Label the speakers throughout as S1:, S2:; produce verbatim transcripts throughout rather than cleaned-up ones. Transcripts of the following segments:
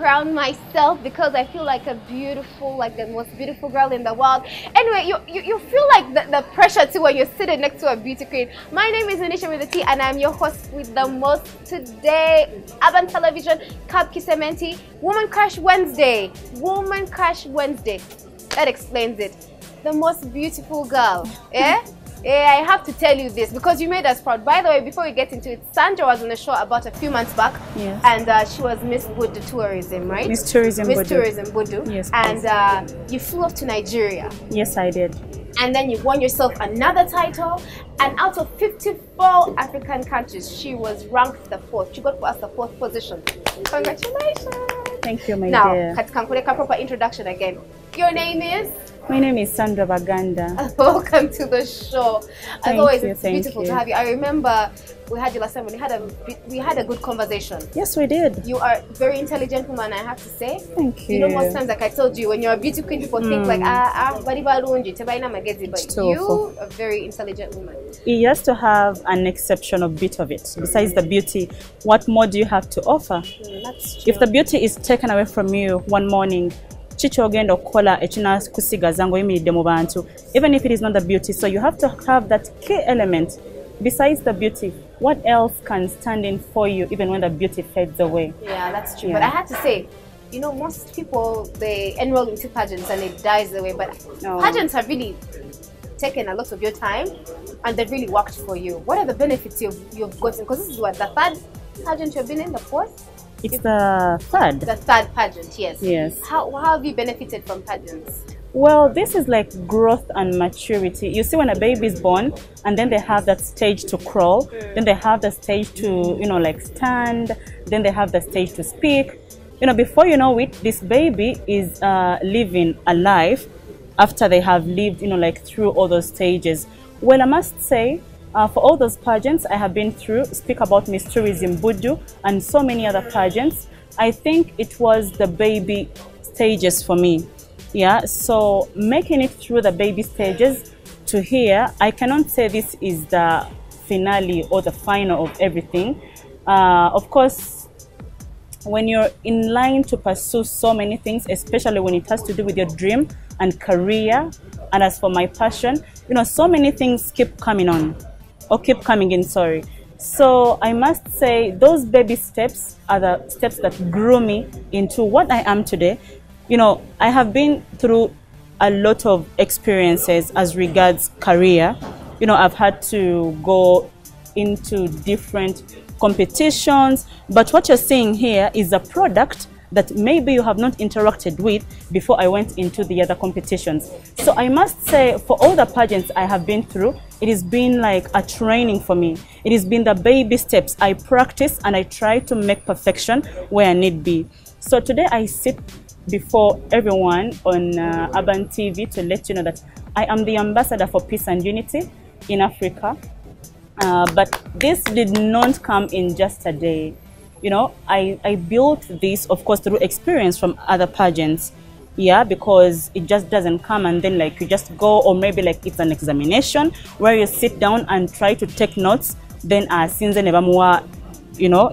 S1: crown myself because I feel like a beautiful, like the most beautiful girl in the world. Anyway, you you, you feel like the, the pressure too when you're sitting next to a beauty queen. My name is Anisha with the T, and I'm your host with the most today. Urban Television, Cap Kisementi, Woman Crush Wednesday. Woman Crush Wednesday. That explains it. The most beautiful girl. Yeah? Yeah, I have to tell you this because you made us proud. By the way, before we get into it, Sandra was on the show about a few months back. Yes. And uh, she was Miss Budu Tourism, right?
S2: Miss Tourism
S1: Miss
S2: Budu.
S1: Tourism Budu.
S2: Yes.
S1: And uh, you flew off to Nigeria.
S2: Yes, I did.
S1: And then you won yourself another title. And out of fifty-four African countries, she was ranked the fourth. She got for us the fourth position. Congratulations.
S2: Thank you, my
S1: now,
S2: dear.
S1: Now, proper introduction again. Your name is?
S2: My name is Sandra Baganda.
S1: Welcome to the show. As
S2: thank
S1: always,
S2: you,
S1: it's
S2: thank
S1: beautiful
S2: you.
S1: to have you. I remember we had you last time. We had a we had a good conversation.
S2: Yes, we did.
S1: You are a very intelligent woman, I have to say.
S2: Thank you.
S1: You know, most times, like I told you, when you're a beauty queen, people mm. think like ah ah, bari balunji, tebaina magezi, but you a very intelligent woman.
S2: You has to have an exceptional bit of it. Besides the beauty, what more do you have to offer?
S1: Mm, that's true.
S2: If the beauty is taken away from you one morning, even if it is not the beauty, so you have to have that key element. Besides the beauty, what else can stand in for you even when the beauty fades away?
S1: Yeah, that's true.
S2: Yeah.
S1: But I have to say, you know, most people, they enroll into pageants and it dies away, but no. Pageants have really taken a lot of your time and they've really worked for you. What are the benefits you've, you've gotten? Because this is what, the third pageant you've been in, the fourth?
S2: It's the third.
S1: The third pageant, yes.
S2: Yes.
S1: How, how have you benefited from pageants?
S2: Well, this is like growth and maturity. You see when a baby is born and then they have that stage to crawl, mm. then they have the stage to, you know, like stand, then they have the stage to speak. You know, before you know it, this baby is uh, living a life after they have lived, you know, like through all those stages. Well, I must say, Uh, for all those pageants I have been through, speak about Miss Tourism Budu and so many other pageants, I think it was the baby stages for me. Yeah, so making it through the baby stages to here, I cannot say this is the finale or the final of everything. Uh, of course, when you're in line to pursue so many things, especially when it has to do with your dream and career, and as for my passion, you know, so many things keep coming on. Or keep coming in, sorry. So I must say those baby steps are the steps that grew me into what I am today. You know, I have been through a lot of experiences as regards career. You know, I've had to go into different competitions, but what you're seeing here is a product that maybe you have not interacted with before I went into the other competitions. So I must say, for all the pageants I have been through, it has been like a training for me. It has been the baby steps. I practice and I try to make perfection where I need be. So today I sit before everyone on uh, Urban T V to let you know that I am the ambassador for peace and unity in Africa. Uh, but this did not come in just a day. You know, I, I built this, of course, through experience from other pageants. Yeah, because it just doesn't come and then like you just go, or maybe like it's an examination where you sit down and try to take notes. Then uh, since never more, you know,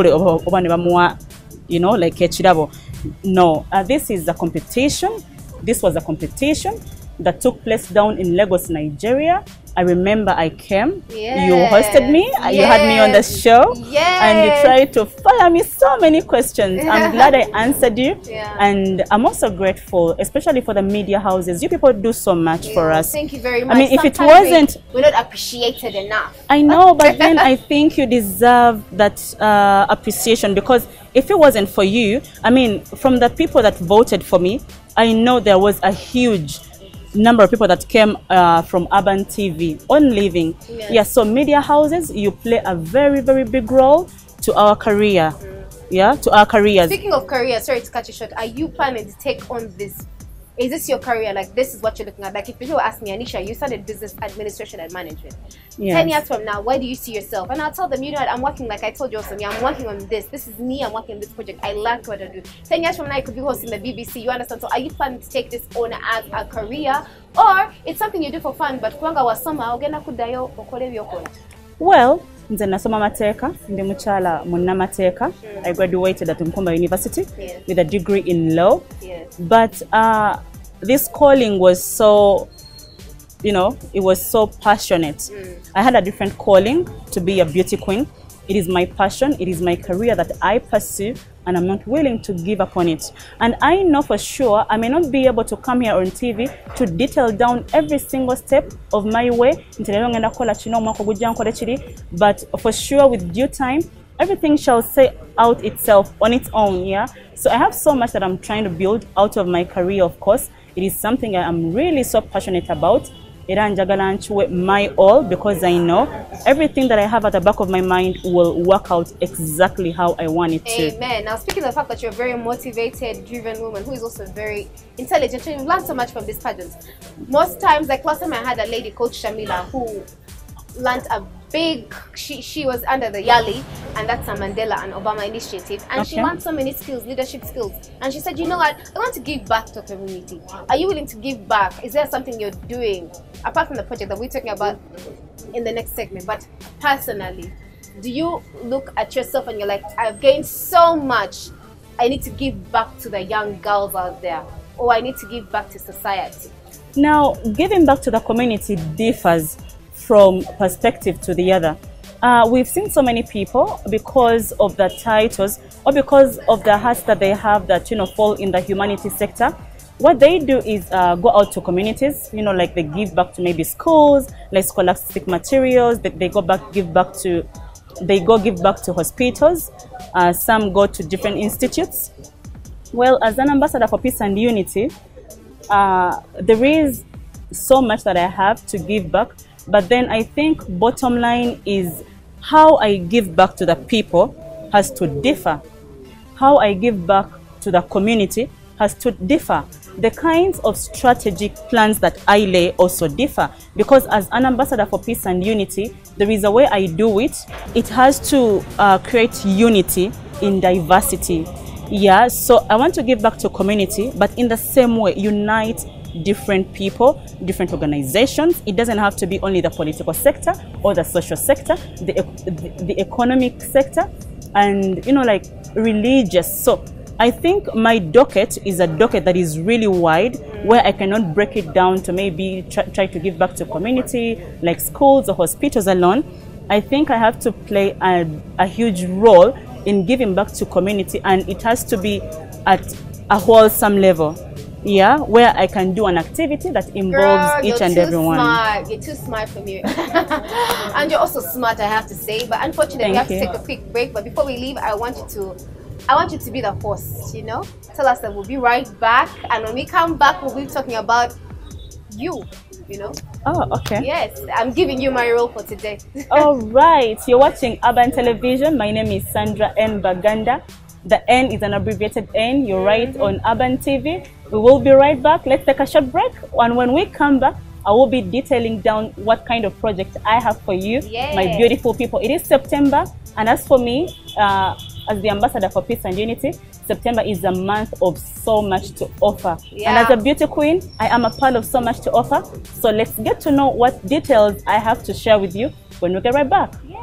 S2: you know, like no, uh, this is a competition. This was a competition that took place down in Lagos, Nigeria. I remember I came, yes. You hosted me, yes. You had me on the show,
S1: yes.
S2: And you tried to fire me so many questions. I'm glad I answered you,
S1: yeah.
S2: And I'm also grateful, especially for the media houses. You people do so much yeah. for us.
S1: Thank you very much.
S2: I mean, if
S1: Sometimes
S2: it wasn't...
S1: We, we're not appreciated enough.
S2: I know, but then I think you deserve that uh, appreciation, because if it wasn't for you, I mean, from the people that voted for me, I know there was a huge number of people that came uh, from Urban T V on Living. Yes. Yeah, so media houses, you play a very, very big role to our career. Mm. Yeah, to our careers.
S1: Speaking of career, sorry to cut you short, are you planning to take on this? Is this your career? Like, this is what you're looking at? Like, if people ask me, Anisha, you studied business administration and management. Yes. Ten years from now, where do you see yourself? And I'll tell them, you know what, I'm working, like I told you also, I'm working on this. This is me, I'm working on this project. I like what I do. Ten years from now, you could be hosting the B B C, you understand? So are you planning to take this on as a career? Or it's something you do for fun, but kwanga wasoma, ogenda kudayo okole byokole?
S2: Well, Nze nasoma mateeka, ndi mukyala munnamateeka. I graduated at Nkumba University
S1: Yes.
S2: with a degree in law.
S1: Yes.
S2: But uh, this calling was so, you know, it was so passionate.
S1: Mm.
S2: I had a different calling to be a beauty queen. It is my passion, it is my career that I pursue, and I'm not willing to give up on it. And I know for sure I may not be able to come here on T V to detail down every single step of my way, but for sure with due time, everything shall say out itself on its own, yeah? So I have so much that I'm trying to build out of my career, of course. It is something I am really so passionate about. My all, because I know everything that I have at the back of my mind will work out exactly how I want it to.
S1: Amen. Now, speaking of the fact that you're a very motivated, driven woman who is also very intelligent, and you've learned so much from this pageant. Most times, like last time I had a lady called Shamila who learned a big, she, she was under the Yali, and that's a Mandela and Obama initiative, and
S2: Okay.
S1: she learned so many skills, leadership skills, and she said, you know what, I want to give back to the community. Are you willing to give back? Is there something you're doing apart from the project that we're talking about in the next segment? But personally, do you look at yourself and you're like, I've gained so much, I need to give back to the young girls out there, or I need to give back to society?
S2: Now, giving back to the community differs from perspective to the other. Uh, we've seen so many people, because of the titles or because of the hearts that they have that, you know, fall in the humanity sector, what they do is uh, go out to communities, you know, like they give back to maybe schools, like scholastic materials, they, they go back, give back to, they go give back to hospitals, uh, some go to different institutes. Well, as an ambassador for peace and unity, uh, there is so much that I have to give back. But then I think bottom line is how I give back to the people has to differ. How I give back to the community has to differ. The kinds of strategic plans that I lay also differ, because as an ambassador for peace and unity, there is a way I do it. It has to uh, create unity in diversity. Yeah, so I want to give back to community, but in the same way, unite different people, different organizations. It doesn't have to be only the political sector or the social sector, the, the, the economic sector, and, you know, like religious. So I think my docket is a docket that is really wide, where I cannot break it down to maybe try, try to give back to community, like schools or hospitals alone. I think I have to play a, a huge role in giving back to community, and it has to be at a wholesome level. Yeah, where I can do an activity that involves
S1: Girl,
S2: each and
S1: you're too
S2: everyone.
S1: Smart. You're too smart for me. And you're also smart, I have to say. But unfortunately,
S2: Thank
S1: we have
S2: you.
S1: to take a quick break. But before we leave, I want you to I want you to be the host, you know? Tell us that we'll be right back. And when we come back, we'll be talking about you, you know?
S2: Oh, okay.
S1: Yes, I'm giving you my role for today.
S2: All right, you're watching Urban Television. My name is Sandra N. Baganda. The N is an abbreviated N. You're right
S1: Mm-hmm.
S2: on Urban T V. We will be right back. Let's take a short break. And when we come back, I will be detailing down what kind of project I have for you,
S1: Yeah.
S2: my beautiful people. It is September, and as for me, uh, as the ambassador for peace and unity, September is a month of so much to offer.
S1: Yeah.
S2: And as a beauty queen, I am a part of so much to offer. So let's get to know what details I have to share with you when we get right back.
S1: Yeah.